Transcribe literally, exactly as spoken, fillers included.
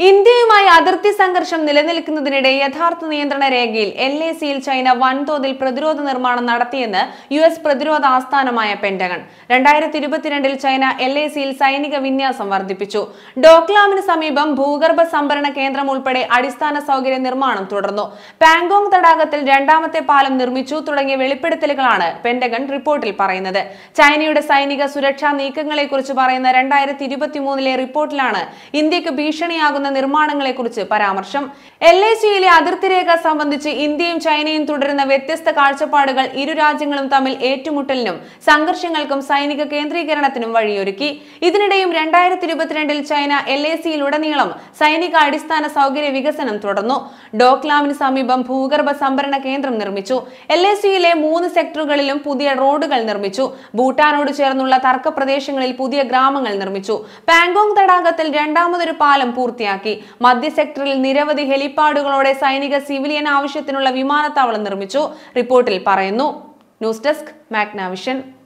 ഇന്ത്യയുമായി അതിർത്തി സംഘർഷം നിലനിൽക്കുന്നതിനിടെ യഥാർത്ഥ നിയന്ത്രണ രേഖയിൽ എൽ എ സിയിൽ ചൈന വൻതോതിൽ പ്രതിരോധ നിർമ്മാണം നടത്തിയെന്ന് യു എസ് പ്രതിരോധ ആസ്ഥാനമായ പെന്റഗൺ. രണ്ടായിരത്തി ഇരുപത്തിരണ്ടിൽ ചൈന എൽ എ സിയിൽ സൈനിക വിന്യാസം വർദ്ധിപ്പിച്ചു. ഡോക്ലാമിന് സമീപം ഭൂഗർഭ സംഭരണ കേന്ദ്രം ഉൾപ്പെടെ അടിസ്ഥാന സൗകര്യ നിർമ്മാണം തുടർന്നു. പാങ്കോങ് തടാകത്തിൽ രണ്ടാമത്തെ പാലം നിർമ്മിച്ചു തുടങ്ങിയ വെളിപ്പെടുത്തലുകളാണ് പെന്റഗൺ റിപ്പോർട്ടിൽ പറയുന്നത്. ചൈനയുടെ സൈനിക സുരക്ഷാ നീക്കങ്ങളെക്കുറിച്ച് പറയുന്ന രണ്ടായിരത്തി ഇരുപത്തി മൂന്നിലെ റിപ്പോർട്ടിലാണ് ഇന്ത്യക്ക് ഭീഷണിയാകുന്ന നിർമ്മാണങ്ങളെക്കുറിച്ച് പരാമർശം. എൽ എ സിയിലെ അതിർത്തി രേഖ സംബന്ധിച്ച് ഇന്ത്യയും ചൈനയും തുടരുന്ന വ്യത്യസ്ത കാഴ്ചപ്പാടുകൾ ഇരു രാജ്യങ്ങളും തമ്മിൽ ഏറ്റുമുട്ടലിനും സംഘർഷങ്ങൾക്കും സൈനിക കേന്ദ്രീകരണത്തിനും വഴിയൊരുക്കി. ഇതിനിടെയും രണ്ടായിരത്തി ഇരുപത്തിരണ്ടിൽ ചൈന എൽ എ സിയിലുടനീളം സൈനിക അടിസ്ഥാന സൗകര്യ വികസനം തുടർന്നു. ഡോക്ലാമിന് സമീപം ഭൂഗർഭ സംഭരണ കേന്ദ്രം നിർമ്മിച്ചു. എൽ എ സിയിലെ മൂന്ന് സെക്ടറുകളിലും പുതിയ റോഡുകൾ നിർമ്മിച്ചു. ഭൂട്ടാനോട് ചേർന്നുള്ള തർക്ക പ്രദേശങ്ങളിൽ പുതിയ ഗ്രാമങ്ങൾ നിർമ്മിച്ചു. പാങ്കോങ് തടാകത്തിൽ രണ്ടാമതൊരു പാലം പൂർത്തിയാക്കി. മധ്യ സെക്ടറിൽ നിരവധി ഹെലിപാഡുകളോടെ സൈനിക സിവിലിയൻ ആവശ്യത്തിനുള്ള വിമാനത്താവളം നിർമ്മിച്ചു റിപ്പോർട്ടിൽ പറയുന്നു. News desk Magnavision.